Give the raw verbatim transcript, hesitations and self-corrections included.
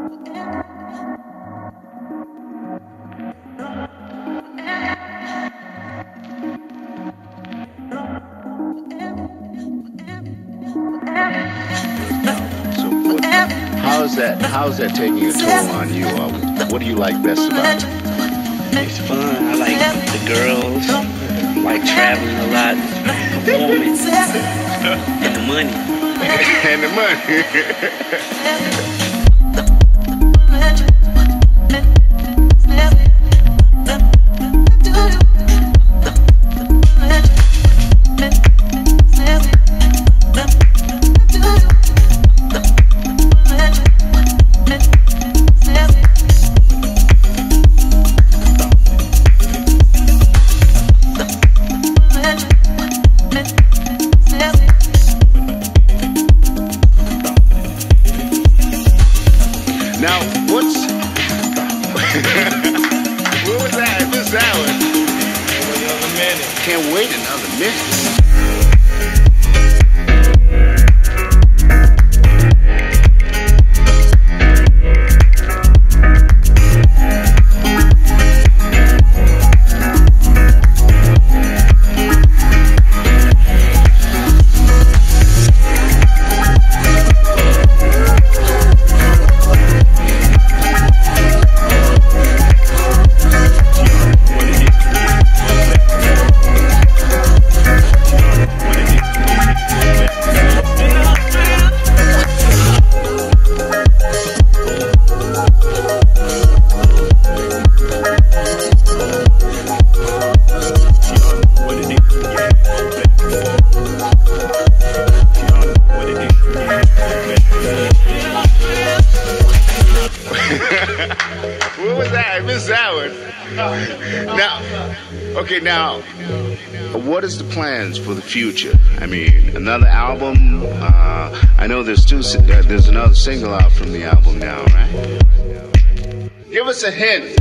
How's that, how's that taking a toll on you? Uh, what do you like best about it? It's fun. I like the girls. I like traveling a lot. Performing. And the money. And the money. Now, what's... what was that? I missed that one. Another minute. Can't wait another minute. What was that? I missed that one. Now, okay, now, what is the plans for the future? I mean, another album? Uh, I know there's two. Uh, there's another single out from the album now, right? Give us a hint.